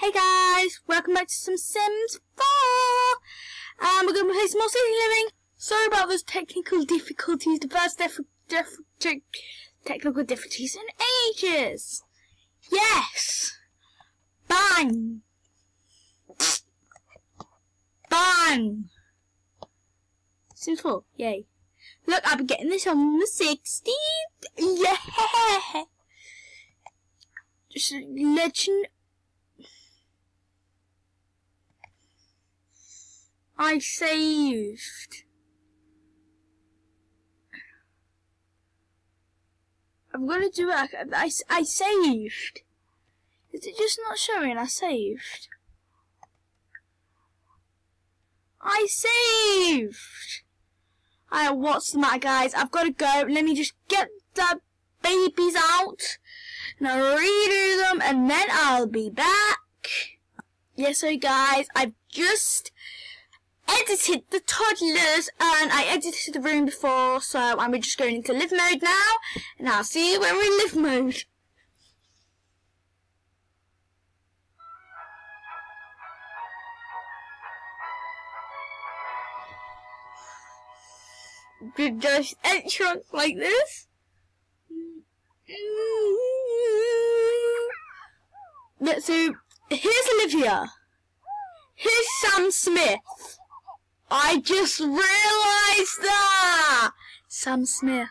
Hey guys, welcome back to some Sims 4! We're going to play some more City Living. Sorry about those technical difficulties, the first technical difficulties in ages. Yes! Bang! Bang! Sims 4, yay. Look, I'll be getting this on the 16th. Yeah! Just let you know. I saved. I've got to do it. I saved. Is it just not showing? I saved. I saved. What's the matter, guys? I've got to go. Let me just get the babies out and I'll redo them, and then I'll be back. Yeah, so guys, I've just edited the toddlers and I edited the room before, so I'm just going into live mode now, and I'll see you when we're in live mode. Just entrance like this. So here's Olivia. Here's Sam Smith. I just realised that! Sam Smith.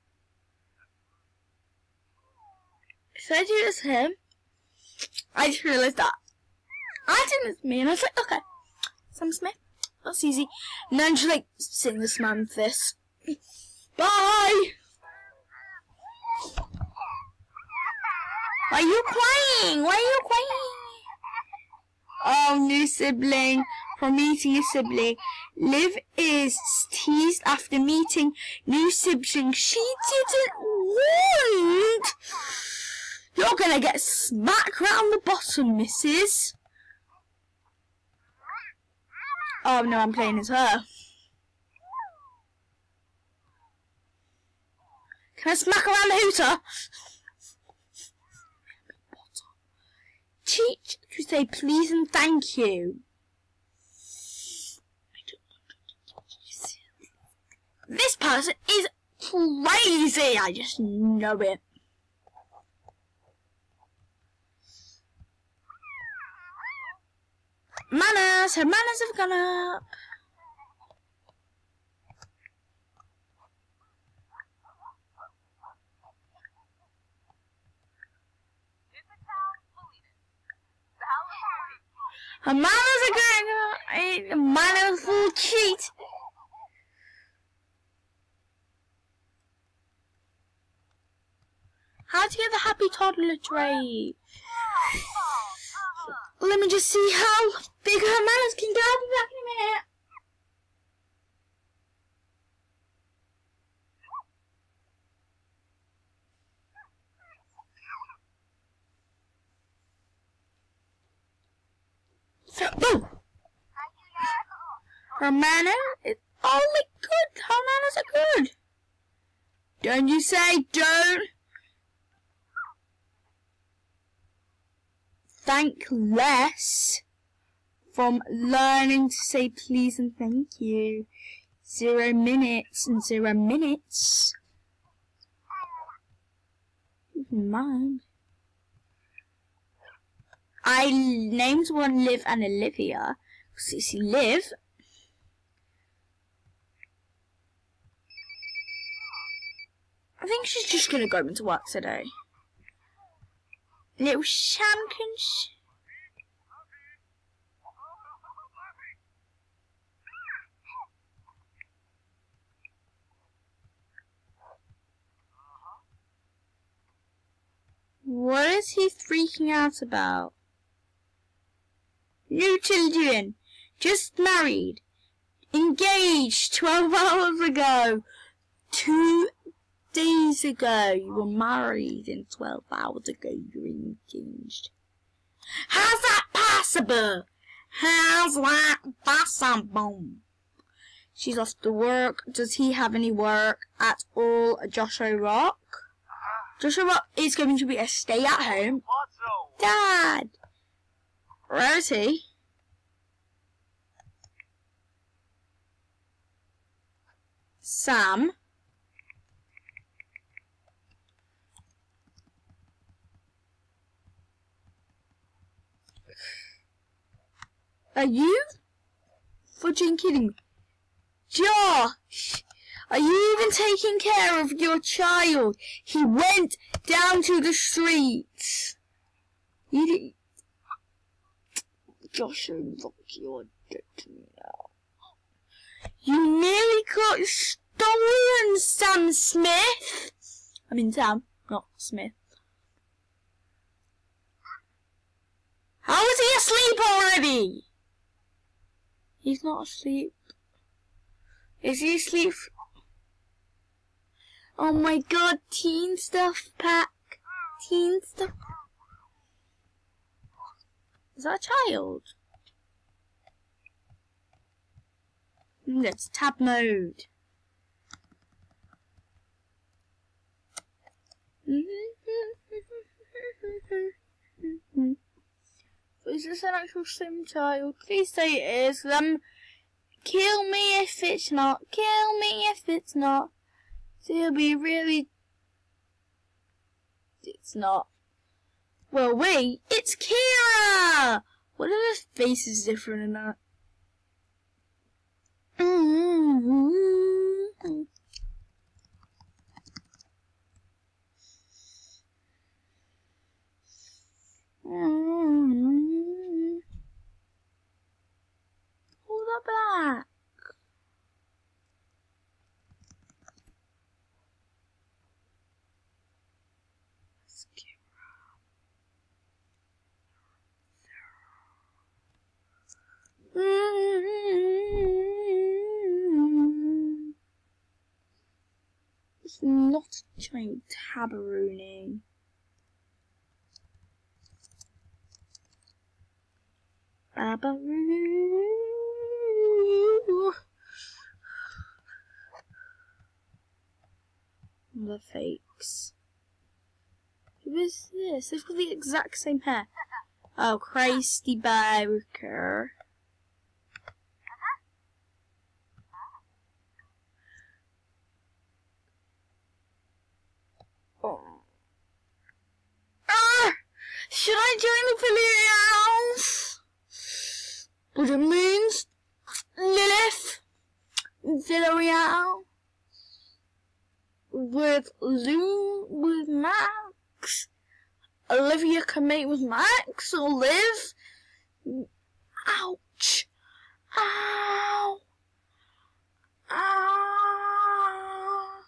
Should I do this to him? I just realised that. I did it to me and I was like, okay. Sam Smith. That's easy. And then just like sing this man with this. Bye! Why are you crying? Why are you crying? Oh, new sibling. From meeting a sibling. Liv is teased after meeting new sibling she didn't want. You're gonna get smacked round the bottom, missus. Oh no, I'm playing as her. Can I smack around the hooter? Teach to say please and thank you. This person is crazy. I just know it. Manners. Her manners have gone up. Her manners are going up. Manners will cheat. How to get the happy toddler trait? Let me just see how big her manners can go. I'll be back in a minute. So, boom! Her manners is only good. Her manners are good. Don't you say don't. Thank less from learning to say please and thank you. 0 minutes and 0 minutes. Never mind. I named one Liv and Olivia. So you see Liv. I think she's just gonna go into work today. Little Shamkins. What is he freaking out about? New children. Just married. Engaged 12 hours ago. 2 days ago, you were married, and 12 hours ago you were engaged. How's that possible? How's that possible? She's off to work. Does he have any work at all? Joshua Rock? Joshua Rock is going to be a stay-at-home dad. Where is he? Sam? Are you fudging kidding me? Josh! Are you even taking care of your child? He went down to the streets. You did. Josh, look, you're dead to me now. You nearly got stolen, Sam Smith. I mean Sam, not Smith. How is he asleep already? He's not asleep. Is he asleep? Oh my god, teen stuff pack. Teen stuff. Is that a child? Let's tab mode. Is this an actual sim child? Please say it is. Kill me if it's not. Kill me if it's not. It'll be really. It's not. Well, wait. It's Kira. What are the faces different in that? Hold that back. It's not a giant tabaroonie. The fakes. Who is this? They've got the exact same hair. Oh, Christy Barker. Oh. Ah! Should I join the Villarreals? But it means Lilith Villarreal with with Max. Olivia can mate with Max or Liv. Ouch! Ow! Ah!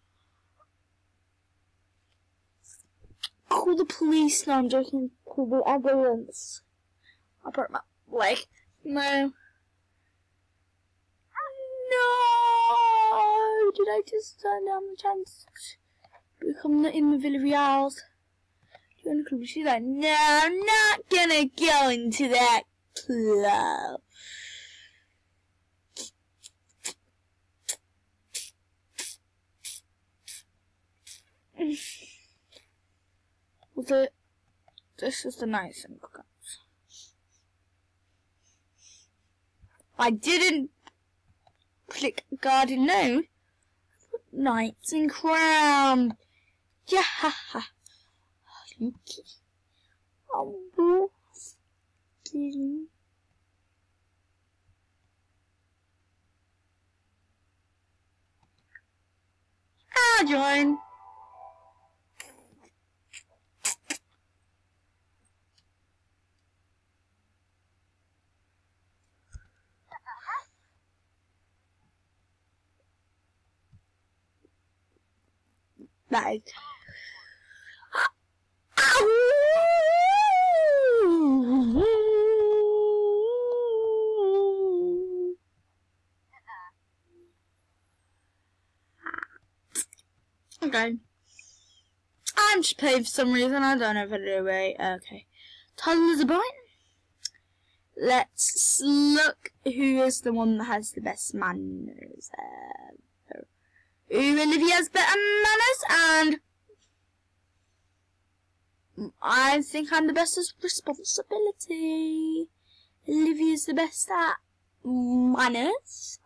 Call the police. No, I'm joking. Call the ambulance. I broke my leg. No. No! Did I just turn down the chance to become in the Villarreals? She's like, no, I'm not gonna go into that club. Was it? This is the nice thing. I didn't click Garden No. Knights and Crown. Yeah. Lucky. Oh, kidding. I'll join. That is. Okay. I'm just playing for some reason. I don't know if I do right. Okay. Toddler's a bite. Let's look who is the one that has the best manners. Olivia has better manners and I think I'm the best at responsibility. Olivia's the best at manners.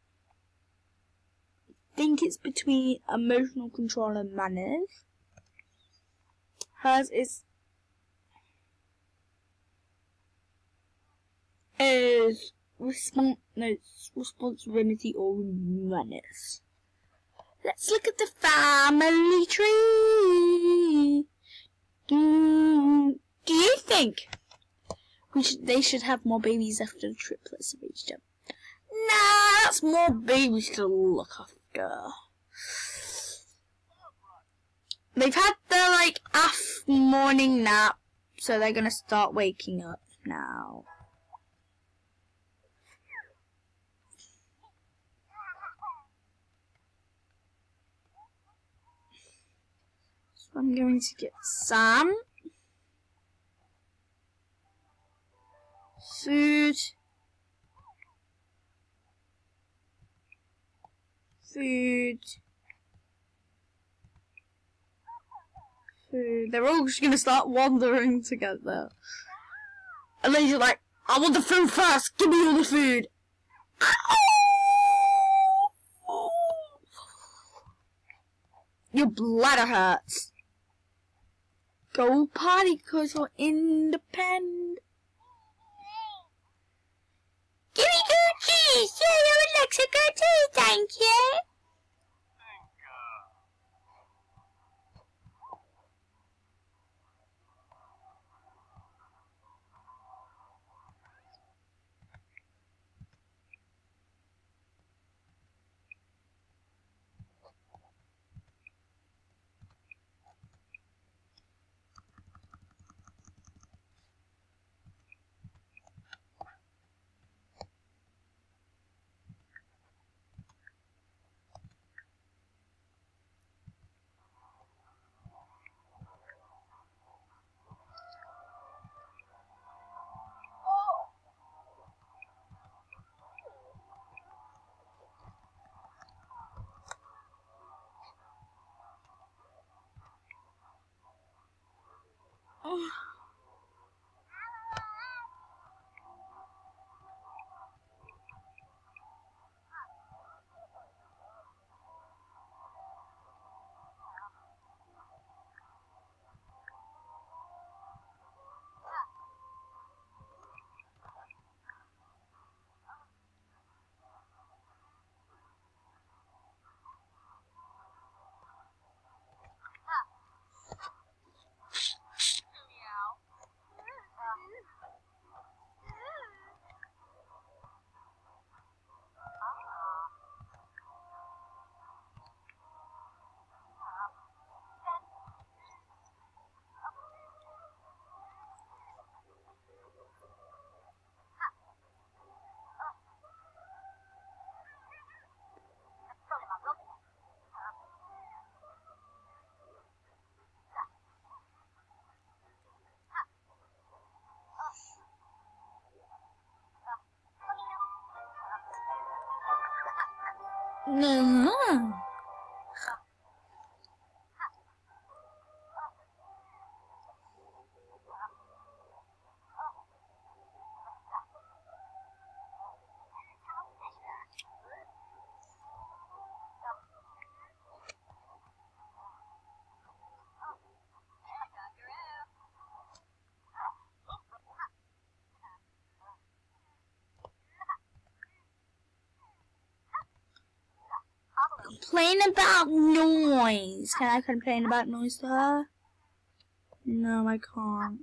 I think it's between emotional control and manners. Hers is responsibility or manners. Let's look at the family tree. Do you think they should have more babies after the triplets have reached them? Nah, that's more babies to look after. They've had their morning nap, so they're gonna start waking up now. So I'm going to get Sam food. They're all just gonna start wandering together. And then you're like, I want the food first, give me all the food. Your bladder hurts. Go party cause you're independent. Give me good cheese. Yeah, I would like some good cheese, thank you. No. Complain about noise. Can I complain about noise to her? No, I can't.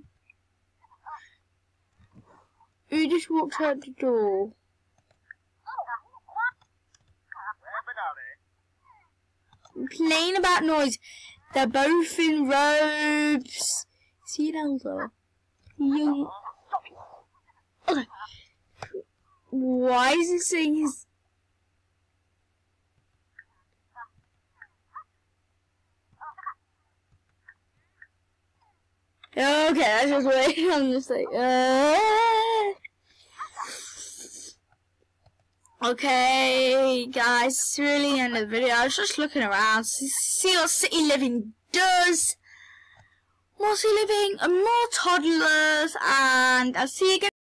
Who just walked out the door? Complain about noise. They're both in robes. See it, Elder? Okay. Why is it saying his... Okay, that's just wait. I'm just like, Okay, guys, it's really the end of the video. I was just looking around to see what City Living does. more sea living and more toddlers, and I'll see you again.